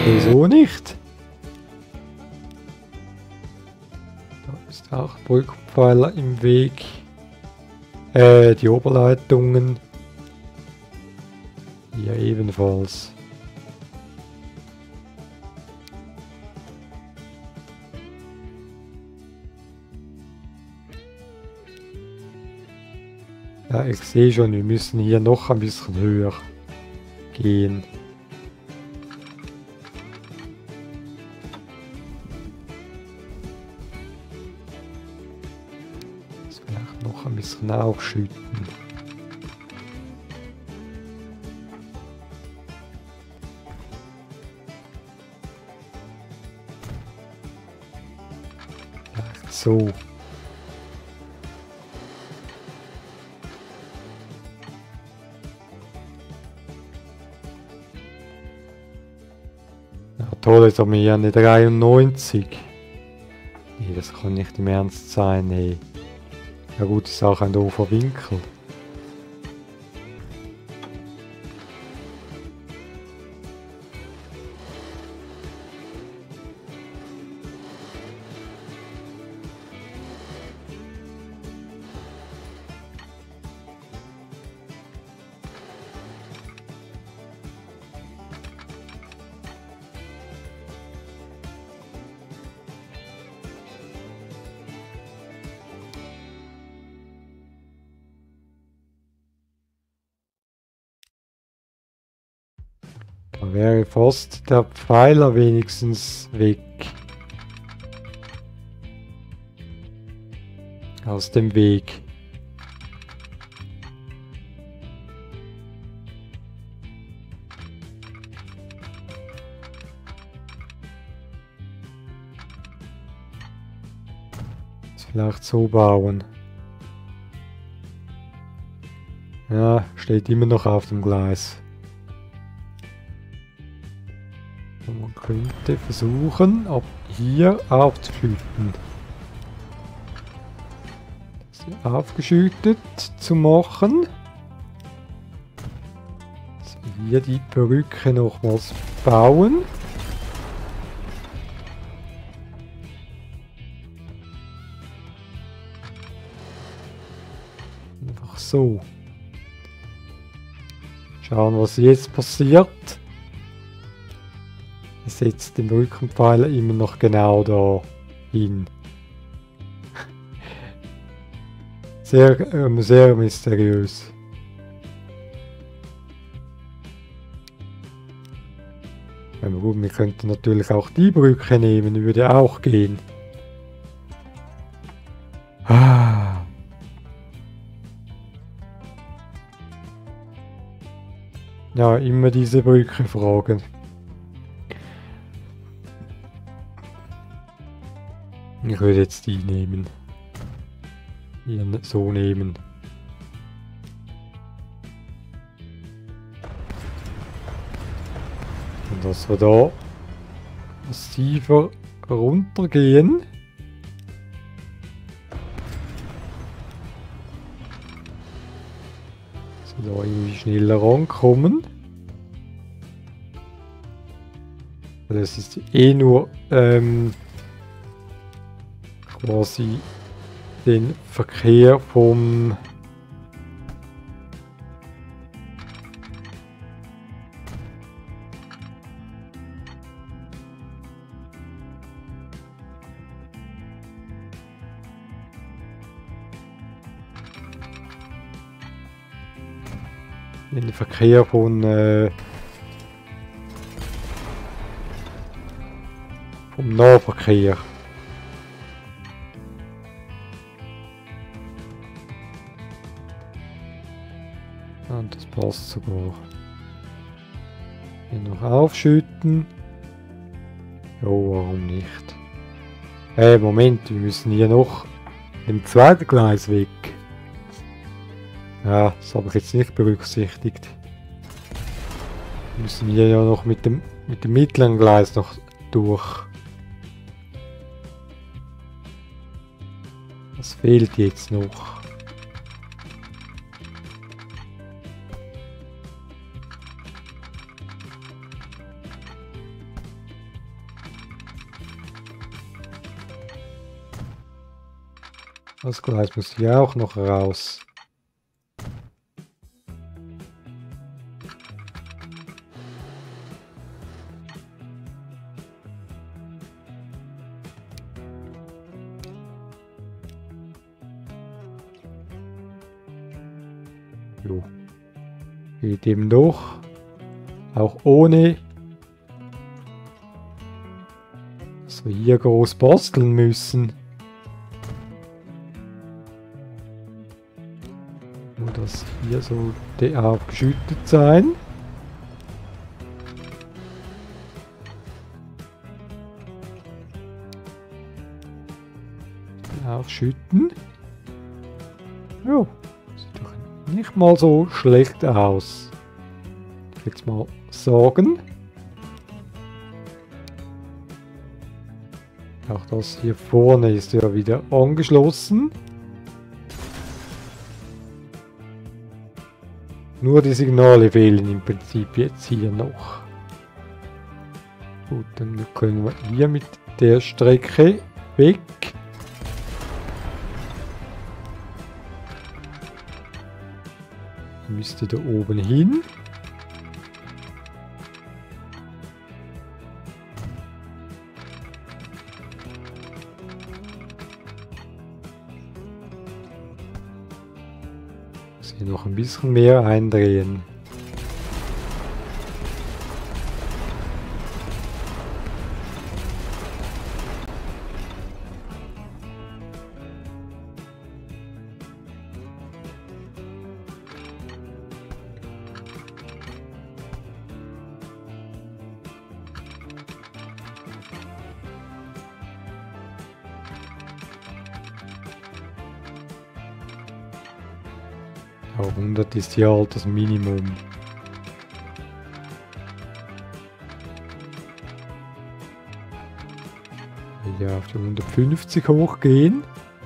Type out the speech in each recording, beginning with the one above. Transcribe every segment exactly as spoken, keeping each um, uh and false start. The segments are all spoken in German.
Wieso nicht? Da ist auch Brückenpfeiler im Weg. Äh, die Oberleitungen. Hier ebenfalls. Ja, ich sehe schon, wir müssen hier noch ein bisschen höher gehen. Das vielleicht noch ein bisschen aufschütten. Vielleicht so. Toll, jetzt haben wir ja eine dreiundneunzig. Nee, das kann nicht im Ernst sein, nee. Ja gut, ist auch ein doofer Winkel. Da wäre fast der Pfeiler wenigstens weg. Aus dem Weg. Vielleicht so bauen. Ja, steht immer noch auf dem Gleis. Und man könnte versuchen, ab hier aufzuschütten. Das aufgeschüttet zu machen. Also hier die Brücke nochmals bauen. Einfach so. Schauen, was jetzt passiert. Er setzt den Brückenpfeiler immer noch genau da hin. Sehr, ähm, sehr mysteriös. Aber gut, wir könnten natürlich auch die Brücke nehmen, würde auch gehen. Ah. Ja, immer diese Brücke fragen. Ich würde jetzt die nehmen. Hier so nehmen. Und dass wir da massiver runtergehen. So da irgendwie schneller rankommen. Das ist eh nur ähm, quasi den Verkehr vom den Verkehr von äh, vom Nahverkehr. Und das passt sogar. Hier noch aufschütten. Jo, warum nicht? Hey, Moment, wir müssen hier noch im zweiten Gleis weg. Ja, das habe ich jetzt nicht berücksichtigt. Wir müssen hier ja noch mit dem, mit dem mittleren Gleis noch durch. Das fehlt jetzt noch. Das Gleis muss hier auch noch raus. Jo. Geht eben doch. Auch ohne, dass wir hier groß basteln müssen. Nur das hier sollte auch geschüttet sein. Auch schütten. Jo, sieht doch nicht mal so schlecht aus. Jetzt mal sagen. Auch das hier vorne ist ja wieder angeschlossen. Nur die Signale fehlen im Prinzip jetzt hier noch. Gut, dann können wir hier mit der Strecke weg. Müsste da oben hin. Muss hier noch ein bisschen mehr eindrehen. Ja, hundert ist ja halt das Minimum. Ja, auf die hundertfünfzig hochgehen.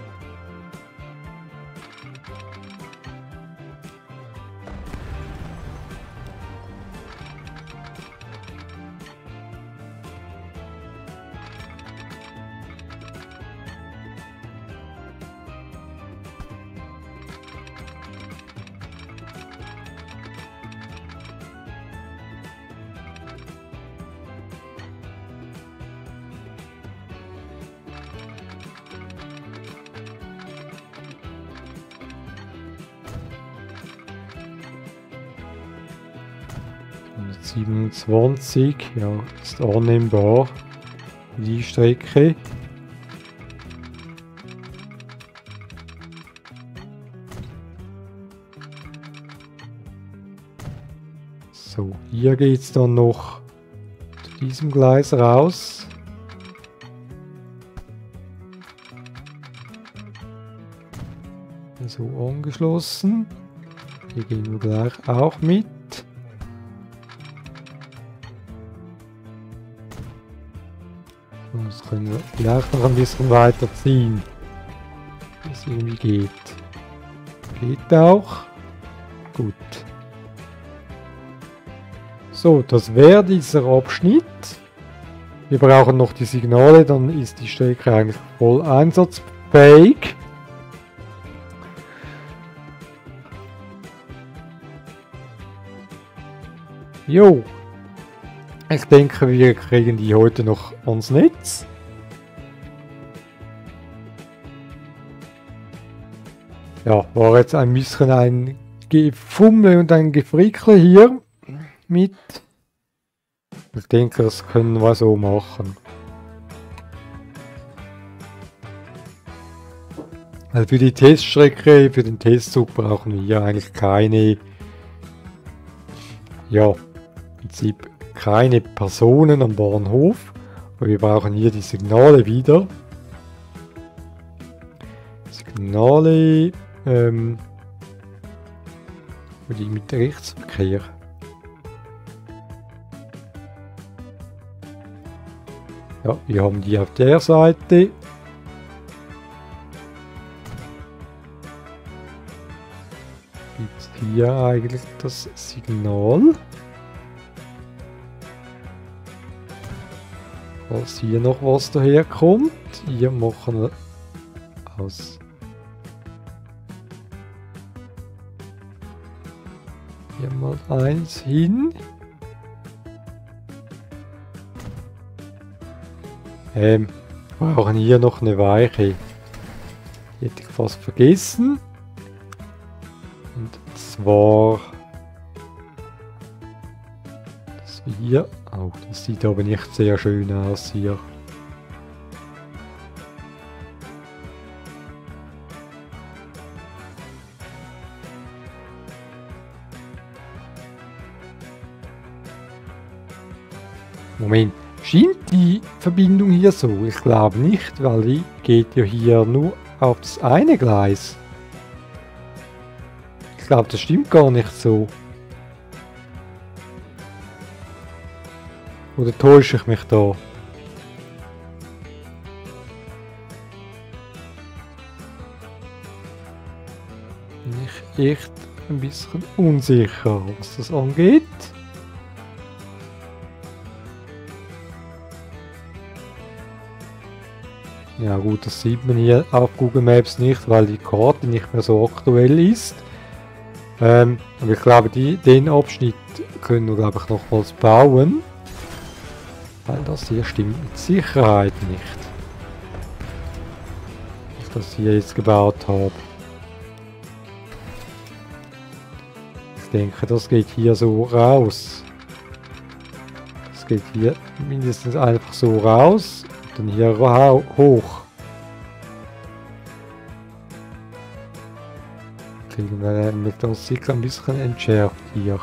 siebenundzwanzig, ja, ist annehmbar, die Strecke. So, hier geht es dann noch zu diesem Gleis raus. So angeschlossen. Hier gehen wir gleich auch mit. Das können wir vielleicht noch ein bisschen weiter ziehen, wie es irgendwie geht. Geht auch. Gut. So, das wäre dieser Abschnitt. Wir brauchen noch die Signale, dann ist die Strecke eigentlich voll einsatzfähig. Jo. Ich denke, wir kriegen die heute noch ans Netz. Ja, war jetzt ein bisschen ein Gefummel und ein Gefrickle hier mit. Ich denke, das können wir so machen. Also für die Teststrecke, für den Testzug brauchen wir hier eigentlich keine, ja, im Prinzip keine Personen am Bahnhof. Aber wir brauchen hier die Signale wieder. Signale, ähm, die mit Rechtsverkehr. Ja, wir haben die auf der Seite. Gibt es hier eigentlich das Signal? Falls hier noch was daherkommt. Hier machen wir aus Hier mal eins hin. Ähm, wir brauchen hier noch eine Weiche. Die hätte ich fast vergessen. Und zwar... Das hier. Oh, das sieht aber nicht sehr schön aus hier. Moment, stimmt die Verbindung hier so? Ich glaube nicht, weil die geht ja hier nur auf das eine Gleis. Ich glaube, das stimmt gar nicht so. Oder täusche ich mich da? Bin ich echt ein bisschen unsicher, was das angeht. Ja gut, das sieht man hier auf Google Maps nicht, weil die Karte nicht mehr so aktuell ist. Ähm, aber ich glaube, die, den Abschnitt können wir, glaube ich, nochmals bauen. Weil das hier stimmt mit Sicherheit nicht. Ich das hier jetzt gebaut habe. Ich denke, das geht hier so raus. Das geht hier mindestens einfach so raus. Und dann hier hoch. Kriegen wir mit das sicher ein bisschen entschärft hier.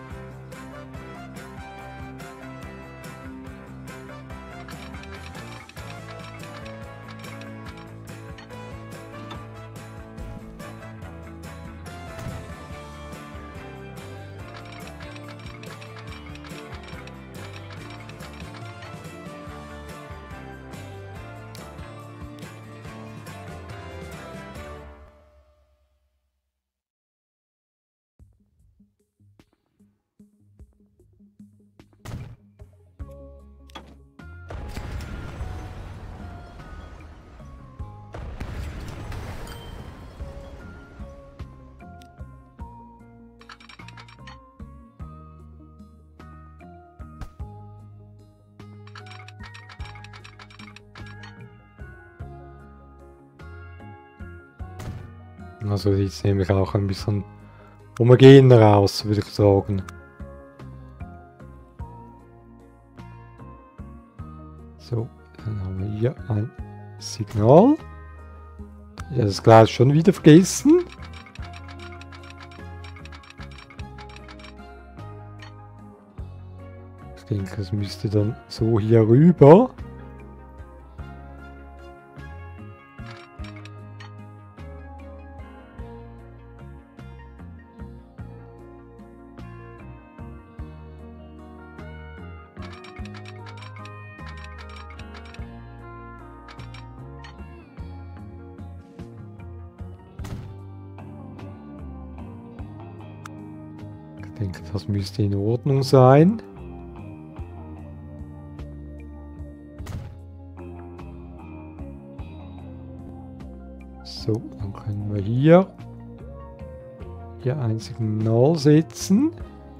Also sieht es nämlich auch ein bisschen homogener aus, würde ich sagen. So, dann haben wir hier ein Signal. Ich habe das Glas schon wieder vergessen. Ich denke, es müsste dann so hier rüber. Ich denke, das müsste in Ordnung sein. So, dann können wir hier, hier ein Signal setzen.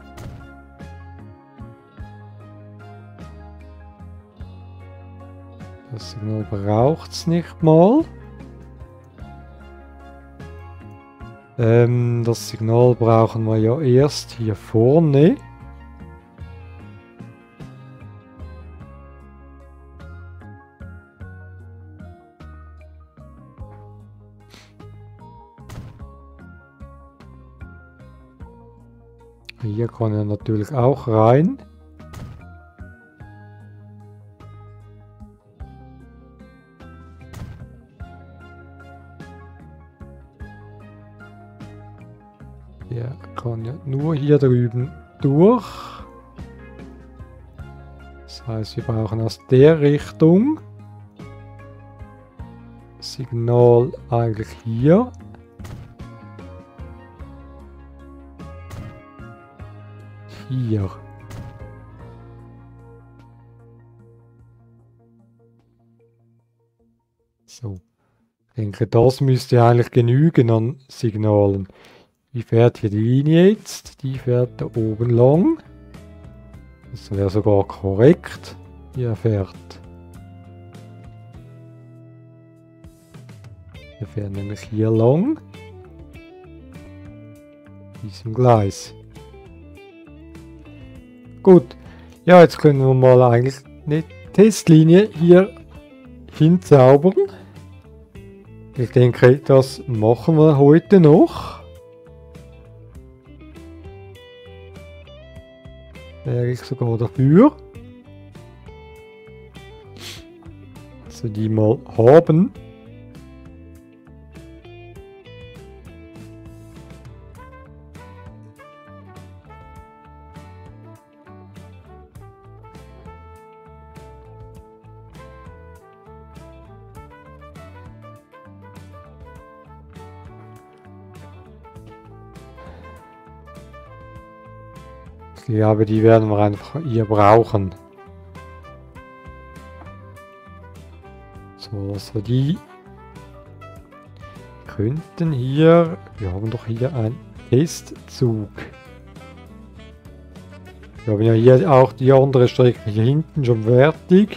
Das Signal braucht es nicht mal. Ähm, das Signal brauchen wir ja erst hier vorne. Hier kann er natürlich auch rein. Der kann ja nur hier drüben durch. Das heißt, wir brauchen aus der Richtung Signal eigentlich hier. Hier. So. Ich denke, das müsste eigentlich genügen an Signalen. Wie fährt hier die Linie jetzt? Die fährt da oben lang. Das wäre sogar korrekt. Hier fährt. Wir fahren nämlich hier lang. Diesem Gleis. Gut. Ja, jetzt können wir mal eigentlich eine Testlinie hier hinzaubern. Ich denke, das machen wir heute noch. Wäre ich sogar dafür. Dass wir die mal haben. Ich glaube, die werden wir einfach hier brauchen. So, dass wir die könnten hier... Wir haben doch hier einen Testzug. Wir haben ja hier auch die andere Strecke hier hinten schon fertig.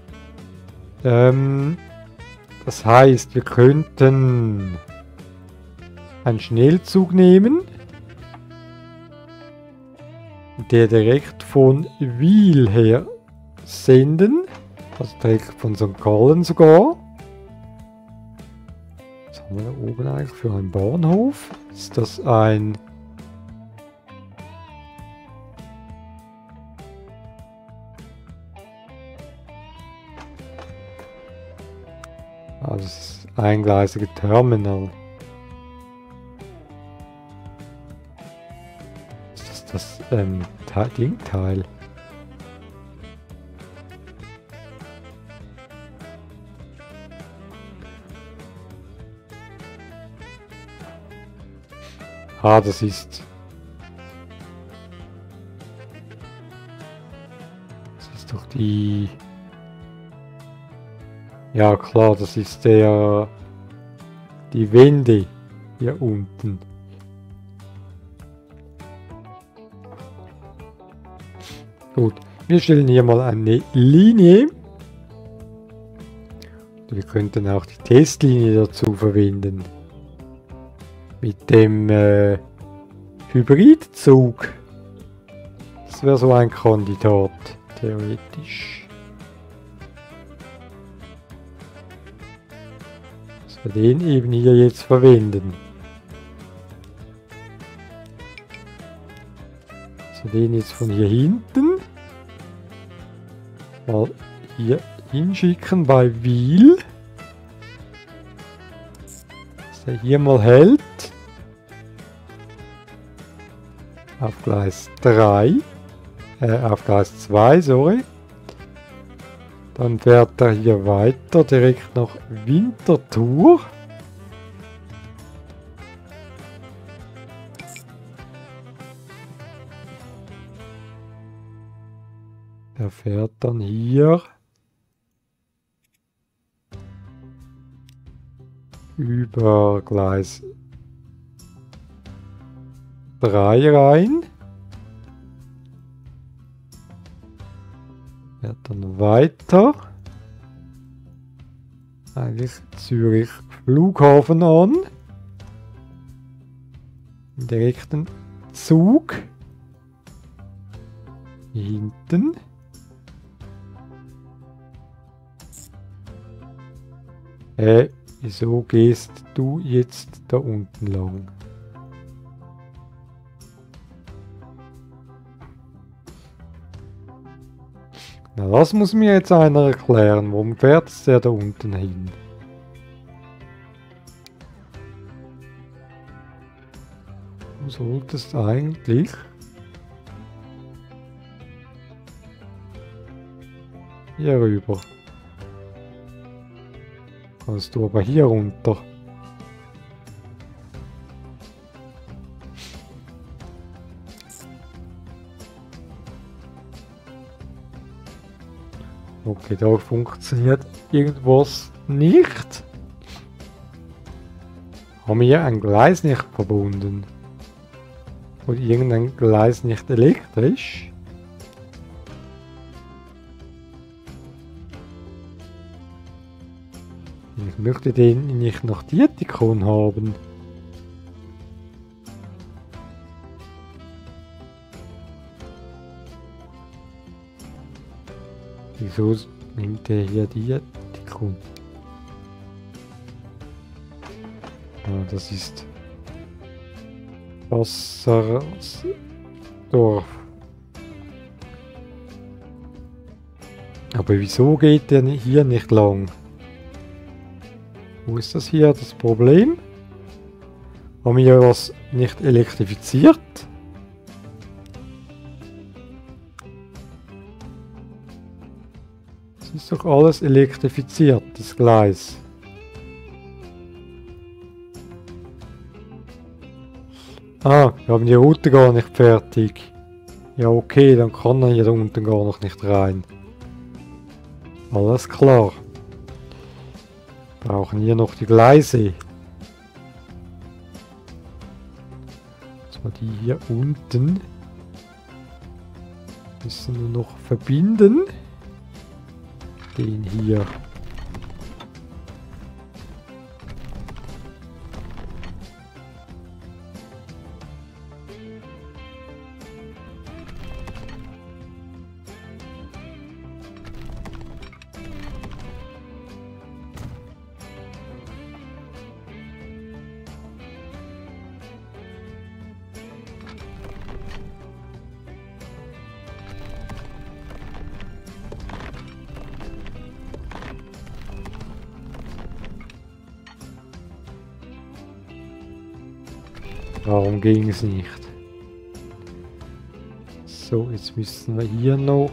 Ähm, das heißt, wir könnten einen Schnellzug nehmen, der direkt von Wil her senden, also direkt von Sankt Gallen sogar. Was haben wir da oben eigentlich für einen Bahnhof? Ist das ein... Ah, das ist ein eingleisiges Terminal. Das ähm, Dingteil. Ah, das ist... Das ist doch die... Ja klar, das ist der... Die Wende hier unten. Gut, wir stellen hier mal eine Linie. Wir könnten auch die Testlinie dazu verwenden. Mit dem äh, Hybridzug. Das wäre so ein Kandidat, theoretisch. Dass wir den eben hier jetzt verwenden. Dass wir den jetzt von hier hinten mal hier hinschicken bei Wil. Dass er hier mal hält. Auf Gleis drei. Äh, auf Gleis zwei, sorry. Dann fährt er hier weiter direkt nach Winterthur. Er fährt dann hier über Gleis drei rein. Fährt dann weiter. Eigentlich Zürich Flughafen an. Im direkten Zug. Hier hinten. Äh, wieso gehst du jetzt da unten lang? Na, das muss mir jetzt einer erklären. Warum fährt der da unten hin? Du solltest eigentlich... hier rüber. Kannst du aber hier runter. Okay, da funktioniert irgendwas nicht. Haben wir ein Gleis nicht verbunden? Oder irgendein Gleis nicht elektrisch? Ich möchte den nicht nach Dietikon haben. Wieso nimmt er hier Dietikon? Ah, das ist Wassersdorf. Aber wieso geht der hier nicht lang? Wo ist das hier das Problem? Haben wir was nicht elektrifiziert? Es ist doch alles elektrifiziert, das Gleis. Ah, wir haben die Route gar nicht fertig. Ja, okay, dann kann er hier unten gar noch nicht rein. Alles klar. Brauchen hier noch die Gleise. Dass wir die hier unten müssen wir noch verbinden. Den hier. Warum ging es nicht? So, jetzt müssen wir hier noch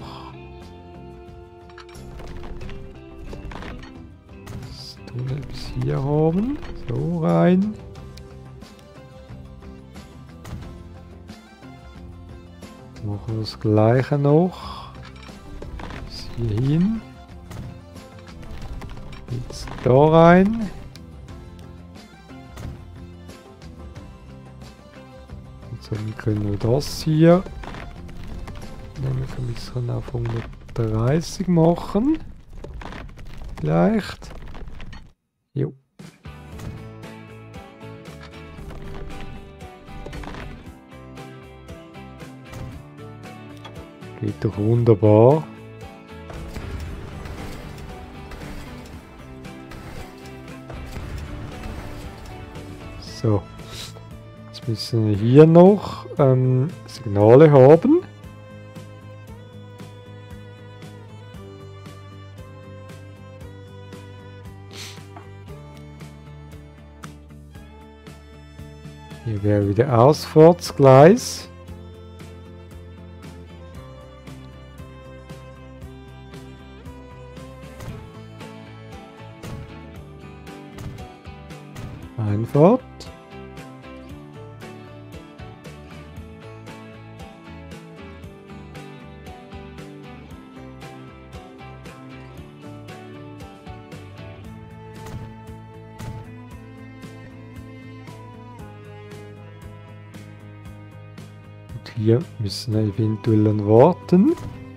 das Tunnel bis hier haben. So rein. Machen wir das gleiche noch. Bis hier hin. Jetzt da rein. Dann können wir das hier nämlich ein bisschen auf hundertdreißig machen. Vielleicht. Jo. Geht doch wunderbar. So. Jetzt müssen wir hier noch ähm, Signale haben. Hier wäre wieder Ausfahrtsgleis. Einfahrt. Hier müssen wir eventuell warten.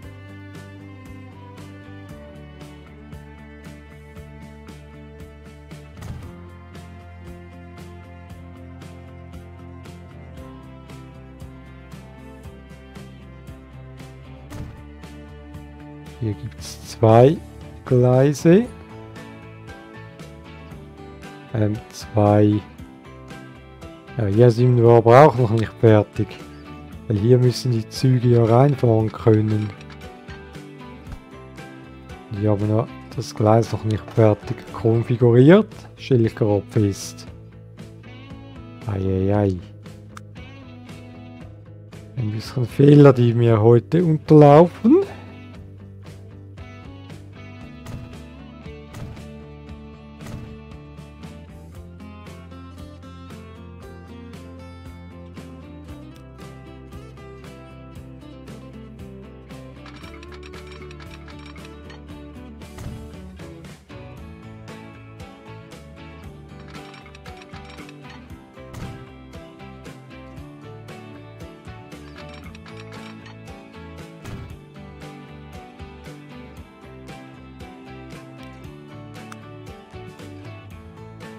Hier gibt es zwei Gleise. Ähm, zwei. Ja, hier sind wir aber auch noch nicht fertig. Weil hier müssen die Züge ja reinfahren können. Die haben ja das Gleis noch nicht fertig konfiguriert. Stelle ich gerade fest. Eieiei. Ein bisschen Fehler, die mir heute unterlaufen.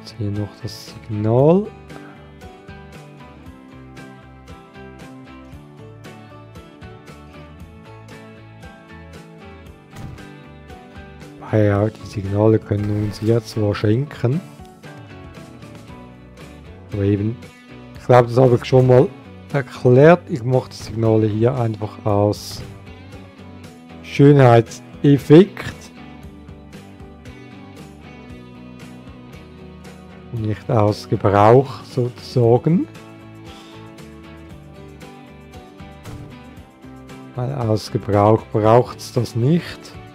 Jetzt hier noch das Signal. Ah ja, die Signale können uns hier zwar schenken. Aber eben, ich glaube, das habe ich schon mal erklärt. Ich mache die Signale hier einfach aus Schönheitseffekt. Nicht aus Gebrauch sozusagen. Weil aus Gebrauch braucht es das nicht.